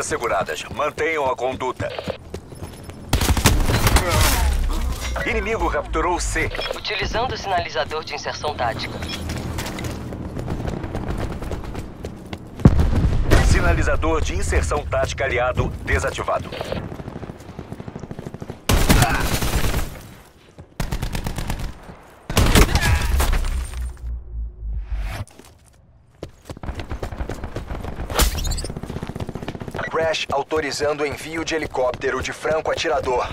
Asseguradas. Mantenham a conduta. Inimigo capturou C. Utilizando o sinalizador de inserção tática. Sinalizador de inserção tática aliado desativado. Crash autorizando o envio de helicóptero de franco atirador.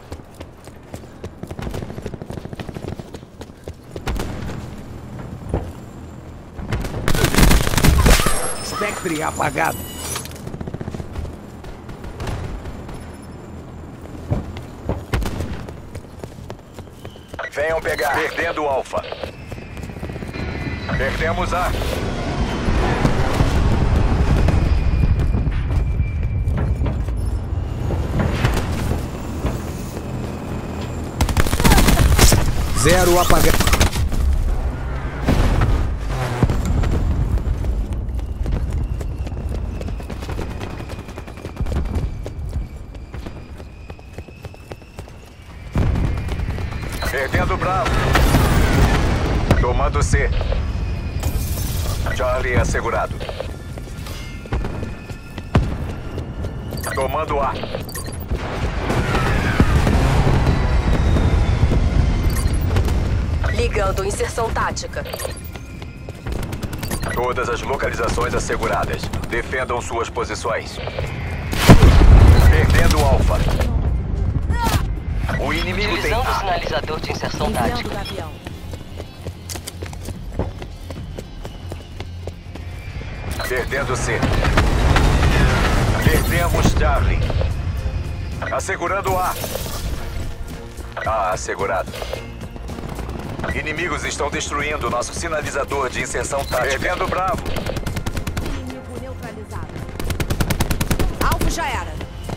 Spectre apagado. Venham pegar. Perdendo o Alpha. Perdemos A. Zero apagado. Perdendo Bravo. Tomando C. Charlie assegurado. Tomando A. Ligando inserção tática. Todas as localizações asseguradas. Defendam suas posições. Perdendo o Alpha. O inimigo tem Utilizando o A. sinalizador de inserção tática. Perdendo C. Perdemos Charlie. Assegurando A. A assegurado. Inimigos estão destruindo nosso sinalizador de inserção tática. Perdendo Bravo. Inimigo neutralizado. Alvo já era.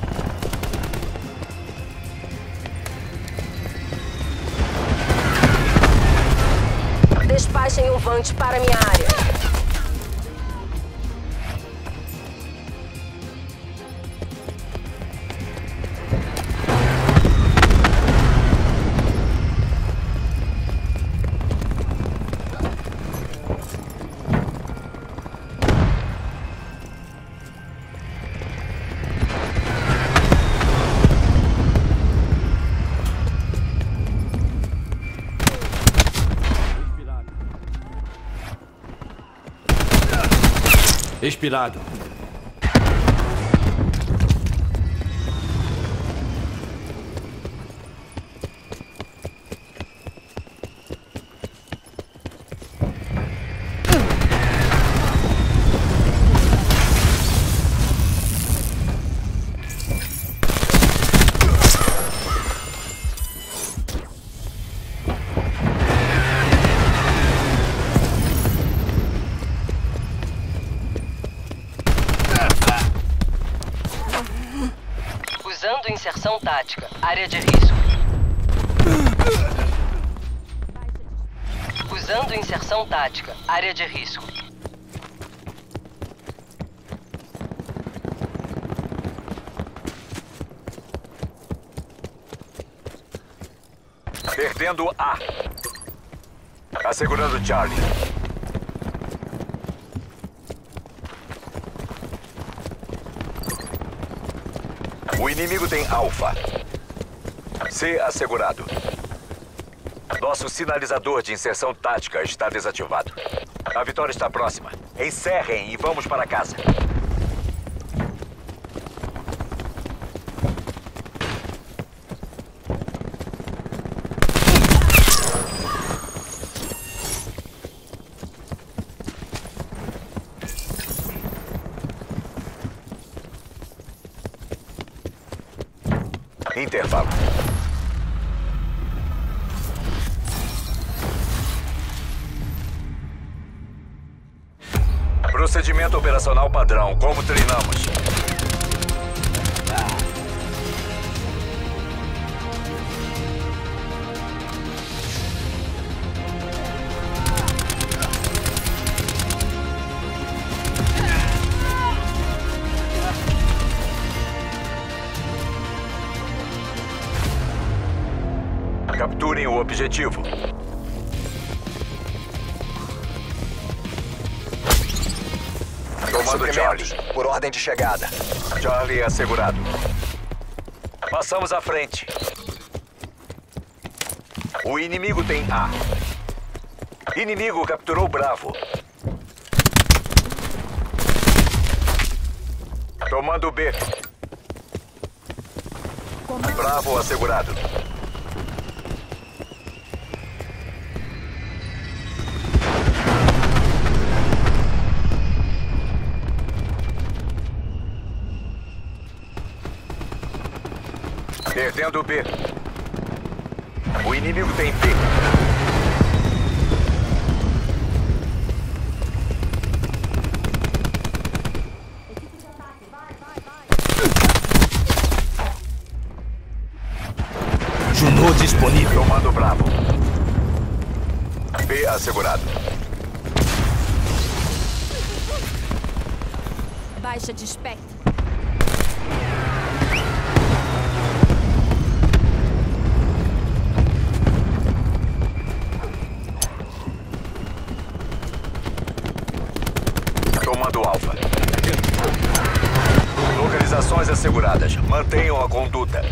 Despachem um Vant para minha área. Expirado. Usando inserção tática. Área de risco. Usando inserção tática. Área de risco. Perdendo A. Assegurando Charlie. O inimigo tem Alpha. C assegurado. Nosso sinalizador de inserção tática está desativado. A vitória está próxima. Encerrem e vamos para casa. Intervalo. Procedimento operacional padrão, como treinamos. Capturem o objetivo. Comando Charlie. Suprimentos, por ordem de chegada. Charlie assegurado. Passamos à frente. O inimigo tem A. Inimigo capturou Bravo. Tomando B. Bravo assegurado. Perdendo B. O inimigo tem B. Juno disponível. Tomando Bravo. B assegurado. Baixa de espectro. Tomando Alfa. Localizações asseguradas. Mantenham a conduta.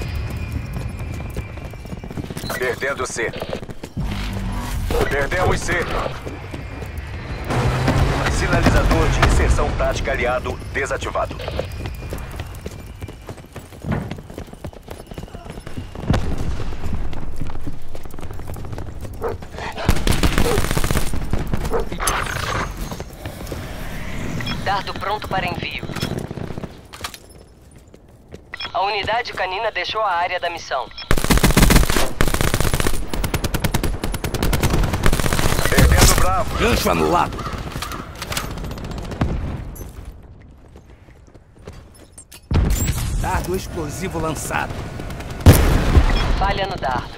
Perdendo C. Perdemos C. Sinalizador de inserção tática aliado desativado. Dardo pronto para envio. A unidade canina deixou a área da missão. Perdendo Bravo. Gancho anulado. Dardo explosivo lançado. Falha no dardo.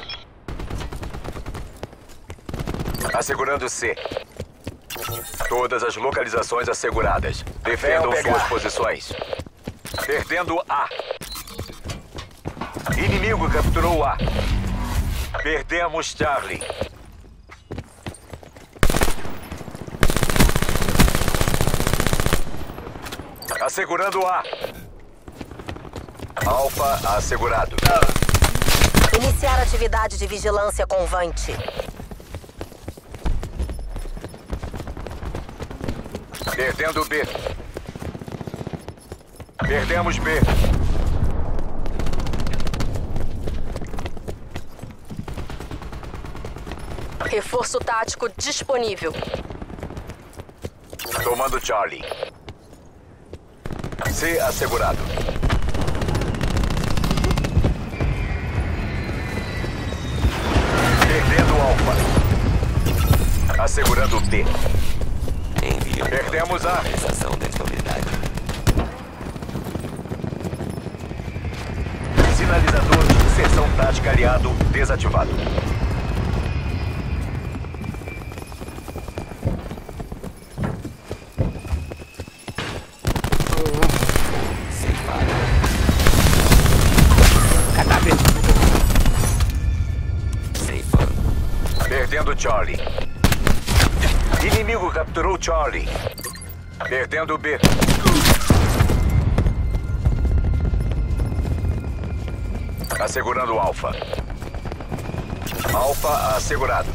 Assegurando C. Todas as localizações asseguradas. Defendam suas posições. Perdendo A. Inimigo capturou A. Perdemos Charlie. Assegurando A. Alfa assegurado. Iniciar atividade de vigilância com Vante. Perdendo B. Perdemos B. Reforço tático disponível. Tomando Charlie. C assegurado. Perdendo Alfa. Assegurando B. Perdemos A. Realização da estabilidade. Sinalizador de inserção tática aliado desativado. Cadáver. Perdendo Charlie. Inimigo capturou Charlie. Perdendo B. Assegurando Alfa. Alfa assegurado.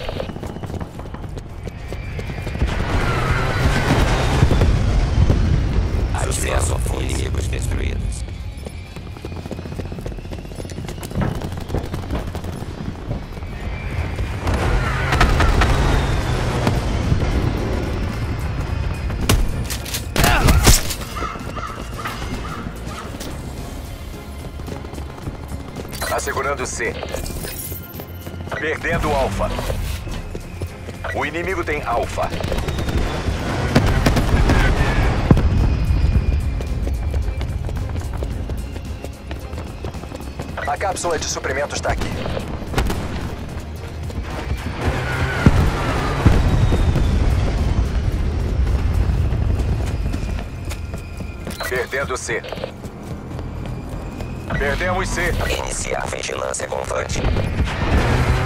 Acesso a inimigos destruídos. Assegurando C. Perdendo Alfa. O inimigo tem Alfa. A cápsula de suprimento está aqui. Perdendo C. Perdemos C. Iniciar vigilância com Vante.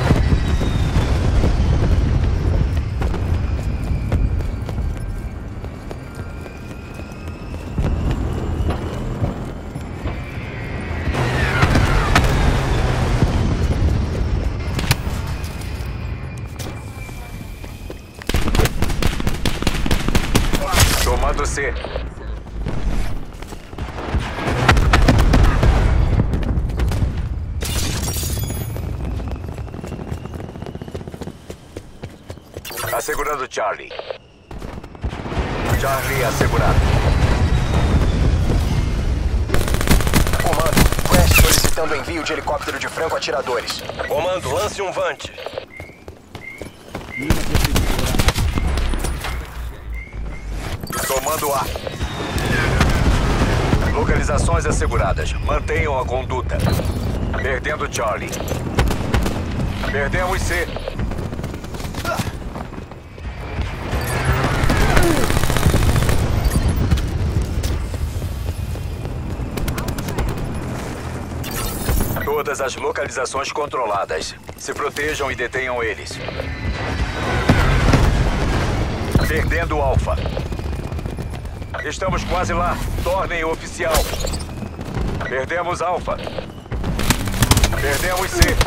C. Assegurando Charlie. Charlie assegurado. Comando, Crash solicitando envio de helicóptero de franco-atiradores. Comando, lance um Vant. Comando A. Localizações asseguradas. Mantenham a conduta. Perdendo Charlie. Perdemos C. Todas as localizações controladas. Se protejam e detenham eles. Perdendo Alpha. Estamos quase lá. Tornem oficial. Perdemos Alpha. Perdemos C.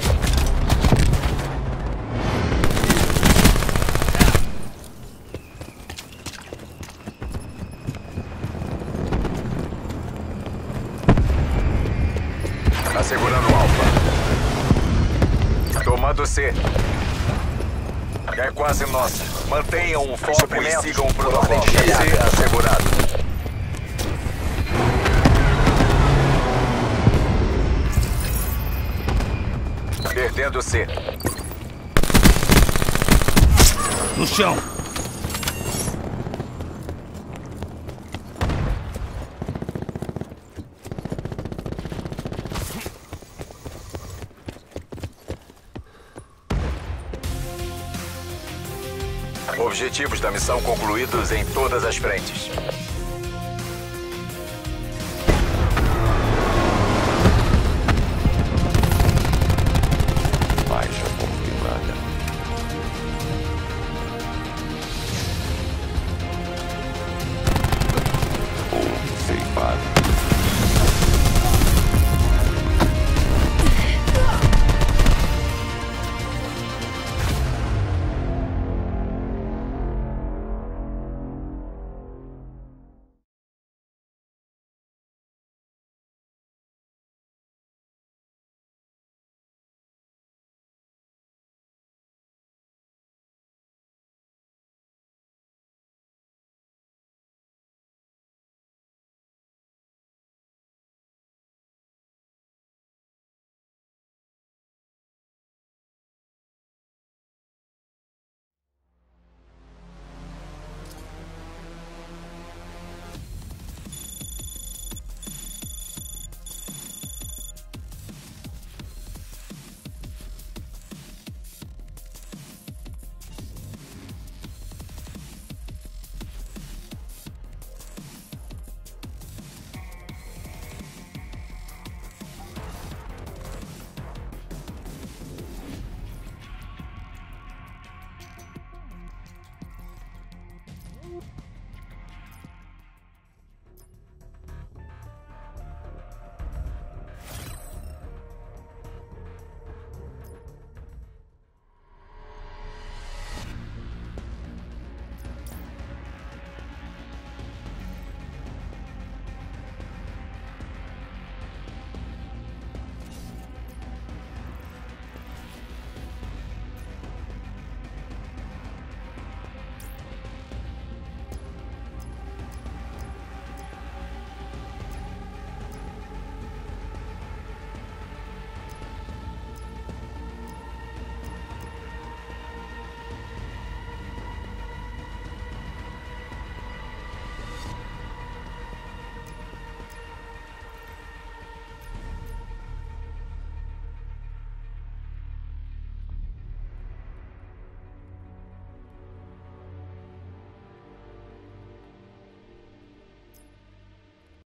Assegurando Alpha. Tomando C. É quase nossa. Mantenham o foco e sigam o protocolo. C assegurado. Perdendo C. No chão. Objetivos da missão concluídos em todas as frentes.